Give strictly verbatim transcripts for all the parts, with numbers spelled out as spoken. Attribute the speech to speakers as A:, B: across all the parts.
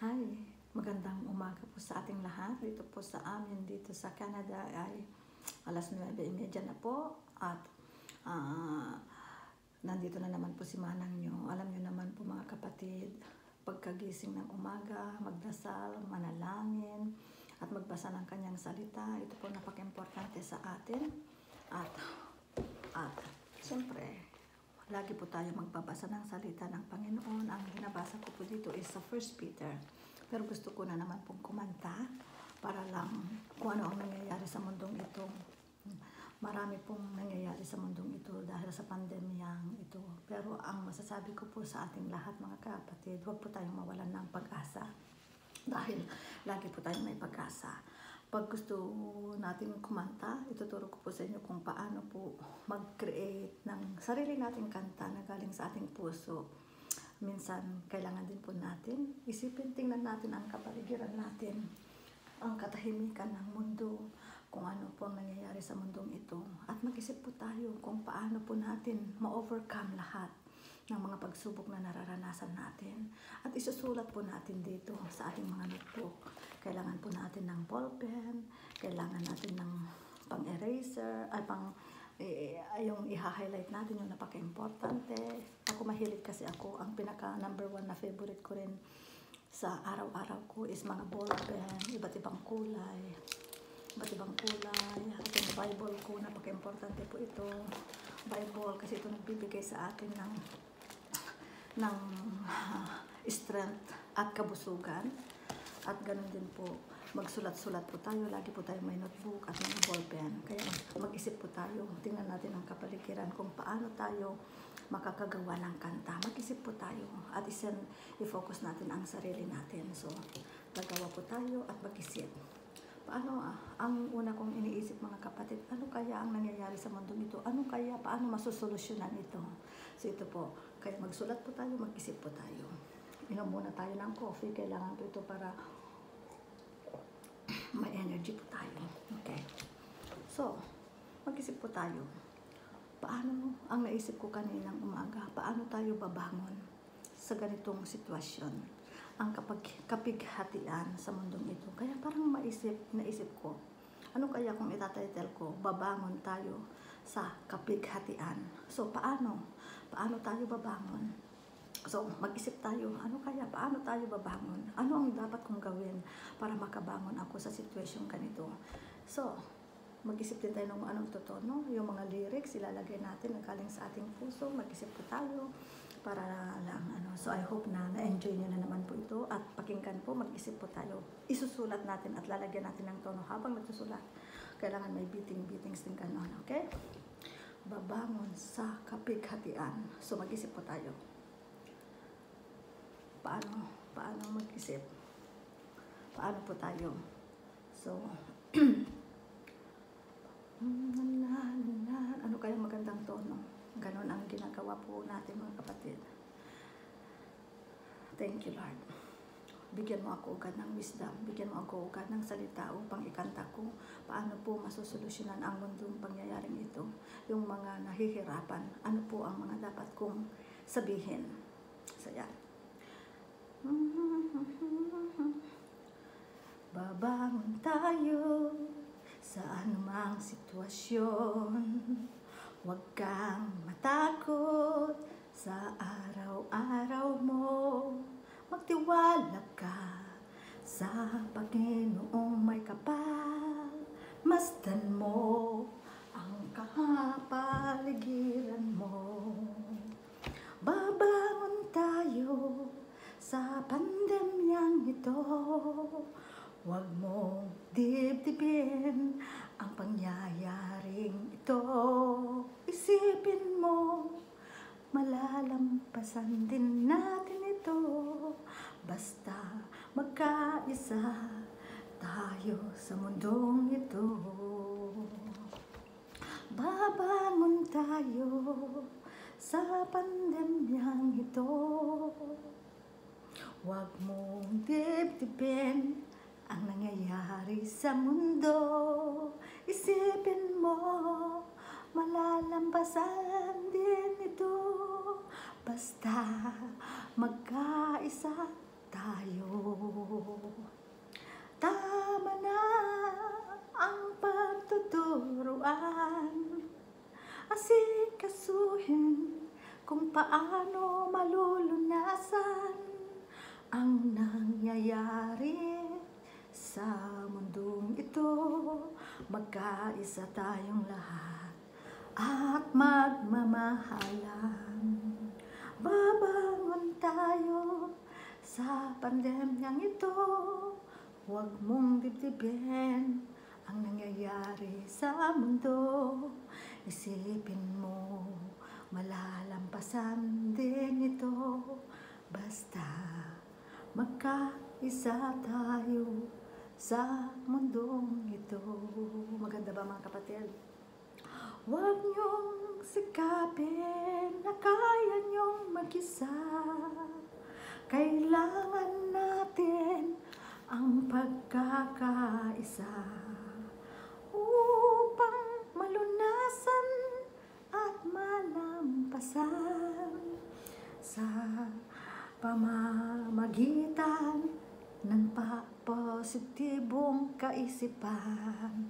A: Hi, magandang umaga po sa ating lahat. Dito po sa amin, dito sa Canada ay alas nuwebe trenta na po. At uh, nandito na naman po si Manang nyo. Alam nyo naman po mga kapatid, pagkagising ng umaga, magdasal, manalangin, at magbasa ng kanyang salita. Ito po napaka-importante sa atin. At, at siyempre, lagi po tayo magbabasa ng salita ng Panginoon. Ang binabasa ko po dito is sa First Peter. Pero gusto ko na naman pong kumanta para lang kung ano ang nangyayari sa mundong ito. Marami pong nangyayari sa mundong ito dahil sa pandemyang ito. Pero ang masasabi ko po sa ating lahat mga kapatid, huwag po tayong mawalan ng pag-asa. Dahil lagi po tayong may pag-asa. Pag gusto natin kumanta, ituturo ko po sa inyo kung paano po mag-create ng sarili nating kanta na galing sa ating puso. Minsan, kailangan din po natin isipin, tingnan natin ang kapaligiran natin, ang katahimikan ng mundo, kung ano po ang nangyayari sa mundong ito. At mag-isip po tayo kung paano po natin ma-overcome lahat ng mga pagsubok na nararanasan natin. At isusulat po natin dito sa ating mga notebook. Kailangan po natin ng ballpen, kailangan natin ng pang-eraser, ay pang eh, yung i-highlight natin yung napaka-importante. Ako mahilig kasi ako, ang pinaka number one na favorite ko rin sa araw-araw ko is mga ballpen, iba't ibang kulay. Iba't ibang kulay. At yung Bible ko, napaka-importante po ito. Bible kasi ito nagbibigay sa atin ng ng uh, strength at kabusugan. At ganun din po, magsulat-sulat po tayo. Lagi po tayo may notebook at may ballpen. Kaya mag-isip po tayo. Tingnan natin ang kapaligiran kung paano tayo makakagawa ng kanta. Mag-isip po tayo at isen, i-focus natin ang sarili natin. So, gagawa po tayo at mag-isip. Paano ah? Ang una kong iniisip mga kapatid, ano kaya ang nangyayari sa mundo ito? Ano kaya, paano masusolusyonan ito? So ito po, kaya magsulat po tayo, mag-isip po tayo. Inom muna tayo ng coffee, kailangan po ito para may energy po tayo. Okay. So, mag-isip po tayo. Paano, ang naisip ko kaninang umaga, paano tayo babangon sa ganitong sitwasyon? Ang kapag, kapighatian sa mundong ito. Kaya parang maisip, naisip ko, ano kaya kung itatitle ko, babangon tayo sa kapighatian. So, paano? Paano tayo babangon? So, mag-isip tayo, ano kaya, paano tayo babangon? Ano ang dapat kong gawin para makabangon ako sa sitwasyon ganito? So, mag-isip din tayo ng anong totono, yung mga lyrics, ilalagay natin, nagaling sa ating puso, mag-isip po tayo, para lang, ano. So, I hope na na-enjoy nyo na naman po ito at pakinggan po, mag-isip po tayo. Isusulat natin at lalagyan natin ng tono habang nagsusulat. Kailangan may beating-beatings din ganon, okay? Babangon sa kapighatian. So, mag-isip po tayo. Paano? Paano mag-isip? Paano po tayo? So, ano kaya magandang tono? Ganon ang ginagawa po natin mga kapatid. Thank you Lord. Bigyan mo ako agad ng wisdom. Bigyan mo ako agad ng salita upang ikanta ko paano po masusolusyonan ang mundong pangyayaring ito. Yung mga nahihirapan. Ano po ang mga dapat kong sabihin. So yan. Babangon tayo sa anumang sitwasyon. Huwag kang matakot sa araw-araw mo. Magtiwala ka sa Panginoong may kapal. Masdan mo ang kapaligiran mo. Babangon tayo sa pandemyang ito. Huwag mong dibdibin ang pangyayaring ito. Isipin mo, malalampasan din natin ito. Basta magkaisa tayo sa mundong ito. Babangon tayo sa pandemyang ito. Huwag mong dibdibin ang nangyayari sa mundo. Isipin mo, malalampasan din ito. Basta magkaisa tayo. Tama na ang pagtuturuan, asikasuhin kung paano malulunasan ang nangyayari sa mundong ito. Magkaisa tayong lahat at magmamahalan. Babangon tayo sa pandemyang ito. Huwag mong dibdibin ang nangyayari sa mundo. Isipin mo, malalampasan din ito. Basta magkaisa tayo sa mundong ito. Maganda ba mga kapatid? Huwag niyong sikapin na kaya niyong mag-isa. Kailangan natin ang pagkakaisa upang malunasan at malampasan sa pamamagitan ng positibong kaisipan.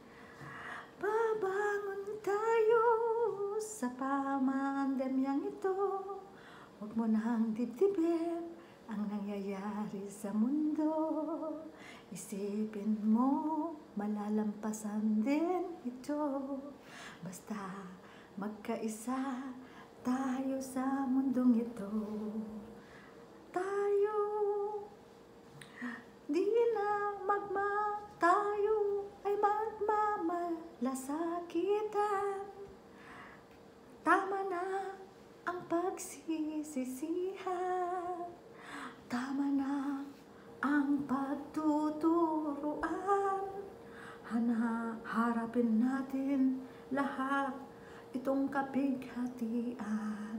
A: Babangon tayo sa pamandemyang ito. Huwag mo nang dibdibin ang nangyayari sa mundo. Isipin mo, malalampasan din ito. Basta magkaisa tayo sa mundong ito. Tayo, di na magma, tayo ay magmamalasakitan. Tama na ang pagsisisihan. Tama na ang pagtuturuan. Hana, harapin natin lahat itong kapighatian.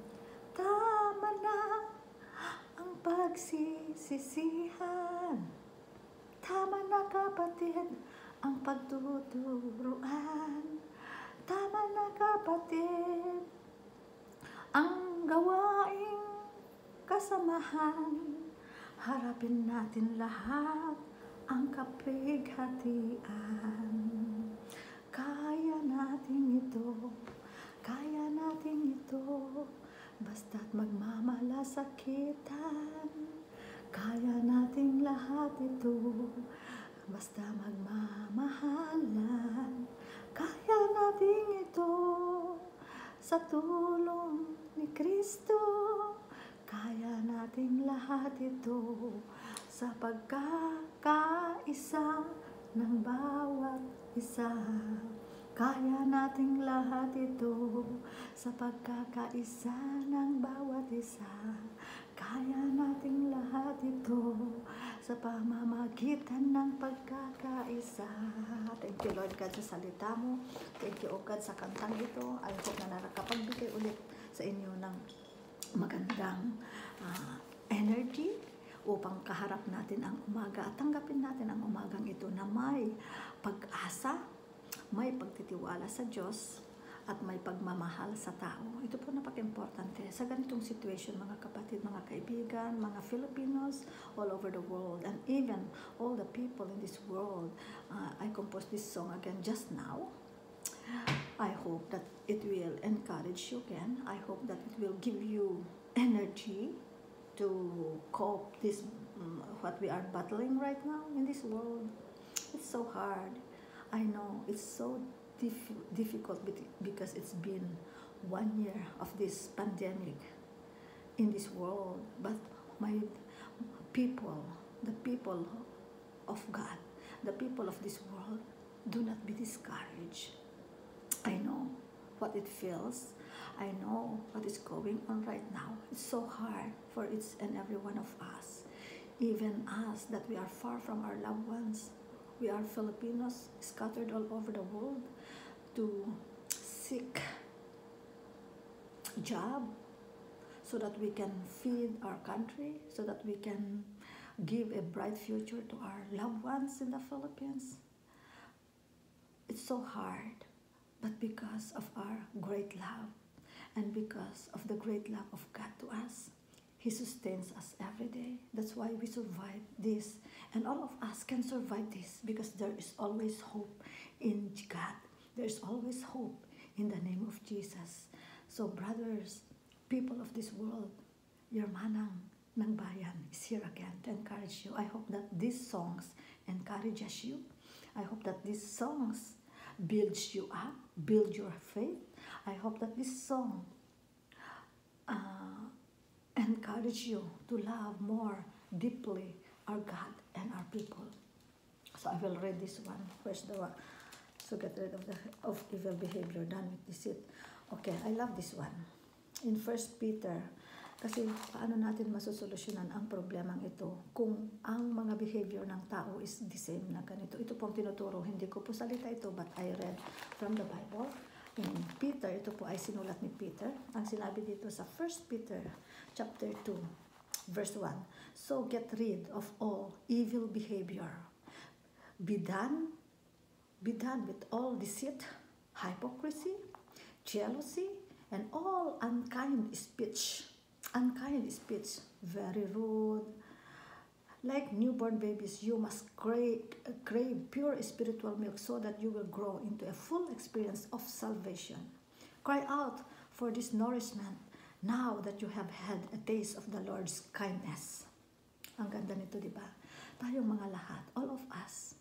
A: Tama na ang pagsisisihan. Tama na kapatid ang pagtuturuan. Tama na kapatid ang gawaing kasamahan. Harapin natin lahat ang kapighatian. Kaya natin ito, kaya natin ito, basta't magmamalasakitan. Kaya natin lahat ito, basta magmamahalan. Kaya natin ito sa tulong ni Kristo. Kaya natin lahat ito sa pagkakaisa ng bawat isa. Kaya nating lahat ito sa pagkakaisa ng bawat isa. Kaya nating lahat ito sa pamamagitan ng pagkakaisa. Thank you Lord God sa salita mo. Thank you O God sa kantang ito. I hope na nakakapagbigay ulit sa inyo ng magandang uh, energy upang kaharap natin ang umaga at tanggapin natin ang umagang ito na may pag-asa, may pagtitiwala sa Diyos at may pagmamahal sa tao. Ito po napaka-importante sa ganitong situation, mga kapatid, mga kaibigan, mga Filipinos all over the world, and even all the people in this world. uh, I composed this song again just now. I hope that it will encourage you again. I hope that it will give you energy to cope this um, what we are battling right now in this world. It's so hard. I know it's so diff difficult because it's been one year of this pandemic in this world. But my people, the people of God, the people of this world, do not be discouraged. I know what it feels. I know what is going on right now. It's so hard for each and every one of us. Even us, that we are far from our loved ones. We are Filipinos scattered all over the world to seek job so that we can feed our country, so that we can give a bright future to our loved ones in the Philippines. It's so hard. But because of our great love and because of the great love of God to us, He sustains us every day. That's why we survive this. And all of us can survive this because there is always hope in God. There is always hope in the name of Jesus. So brothers, people of this world, your manang ng bayan is here again to encourage you. I hope that these songs encourages you. I hope that these songs builds you up, build your faith. I hope that this song uh, encourage you to love more deeply our God and our people. So I will read this one. Where's the one? So get rid of the of evil behavior, done with deceit. Okay, I love this one. In First Peter, kasi paano natin masusolusyonan ang problemang ito kung ang mga behavior ng tao is the same na ganito. Ito pong tinuturo, hindi ko po salita ito, but I read from the Bible. In Peter, ito po ay sinulat ni Peter. Ang sinabi dito sa First Peter chapter two, verse one. So get rid of all evil behavior. Be done, be done with all deceit, hypocrisy, jealousy, and all unkind speech. Unkind speech, very rude. Like newborn babies, you must crave, crave pure spiritual milk so that you will grow into a full experience of salvation. Cry out for this nourishment now that you have had a taste of the Lord's kindness. Ang ganda nito, di ba? Tayong mga lahat, all of us,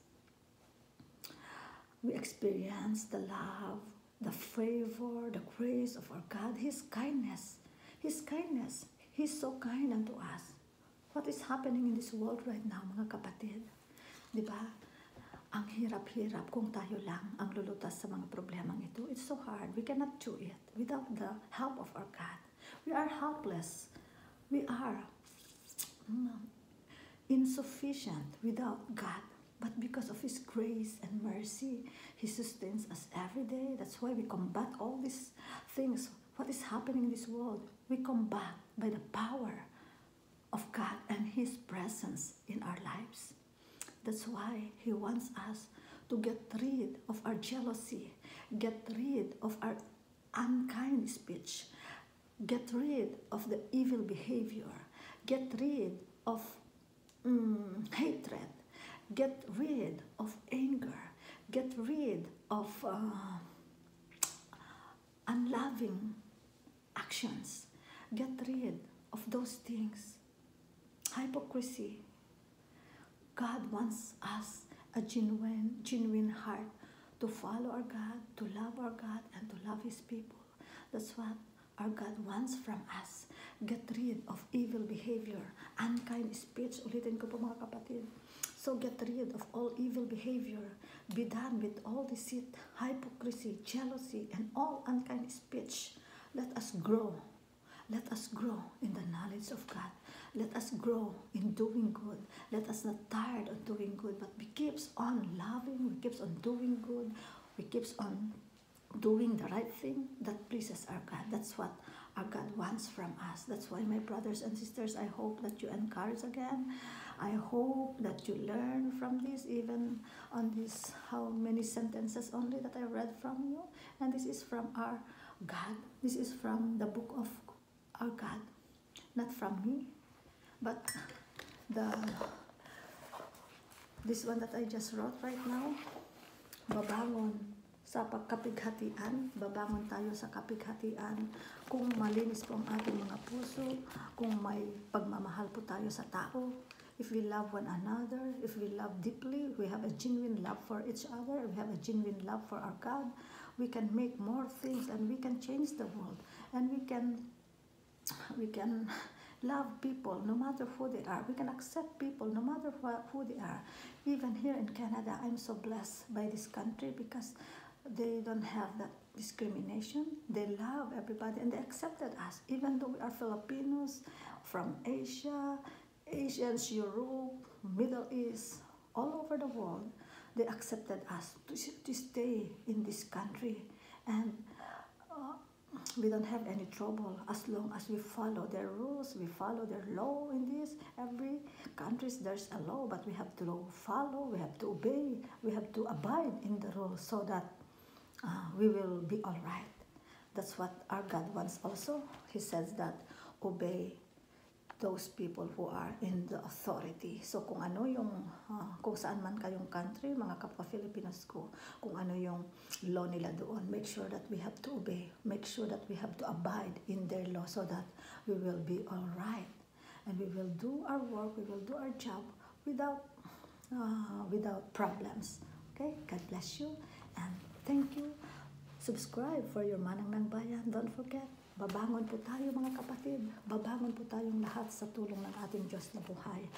A: we experience the love, the favor, the grace of our God, His kindness. His kindness. He's so kind unto us. What is happening in this world right now, mga kapatid? Di ba? Ang hirap-hirap kung tayo lang ang lulutas sa mga problemang ito. It's so hard. We cannot do it without the help of our God. We are helpless. We are insufficient without God. But because of His grace and mercy, He sustains us every day. That's why we combat all these things. What is happening in this world? We combat by the power of God and His presence in our lives. That's why He wants us to get rid of our jealousy, get rid of our unkind speech, get rid of the evil behavior, get rid of mm, hatred, get rid of anger, get rid of uh, unloving actions. Get rid of those things. Hypocrisy. God wants us a genuine, genuine heart to follow our God, to love our God, and to love His people. That's what our God wants from us. Get rid of evil behavior, unkind speech. Ulitin ko po mga kapatid. So get rid of all evil behavior. Be done with all deceit, hypocrisy, jealousy, and all unkind speech. Let us grow. Let us grow in the knowledge of God. Let us grow in doing good. Let us not tired of doing good, but we keeps on loving. We keeps on doing good. We keeps on doing the right thing that pleases our God. That's what our God wants from us. That's why, my brothers and sisters, I hope that you encourage again. I hope that you learn from this, even on this how many sentences only that I read from you. And this is from our God. This is from the book of our God. Not from me, but the this one that I just wrote right now. Babangon sa pagkapighatian, babangon tayo sa kapighatian. Kung malinis po ang ating mga puso, kung may pagmamahal po tayo sa tao, if we love one another, if we love deeply, we have a genuine love for each other, we have a genuine love for our God, we can make more things and we can change the world. And we can, we can love people no matter who they are. We can accept people no matter who they are. Even here in Canada, I'm so blessed by this country because they don't have that discrimination. They love everybody and they accepted us. Even though we are Filipinos from Asia, Asians, Europe, Middle East, all over the world, they accepted us to, to stay in this country. And uh, we don't have any trouble as long as we follow their rules, we follow their law in this. Every country there's a law, but we have to follow, we have to obey, we have to abide in the rules so that uh, we will be all right. That's what our God wants also. He says that obey those people who are in the authority. So kung ano yung, uh, kung saan man kayong country, mga kapwa Filipinos ko, kung ano yung law nila doon, make sure that we have to obey. Make sure that we have to abide in their law so that we will be all right. And we will do our work, we will do our job without, uh, without problems. Okay? God bless you and thank you. Subscribe for your Manang ng Bayan. Don't forget, babangon po tayo mga kapatid. Babangon po tayong lahat sa tulong ng ating Diyos na buhay.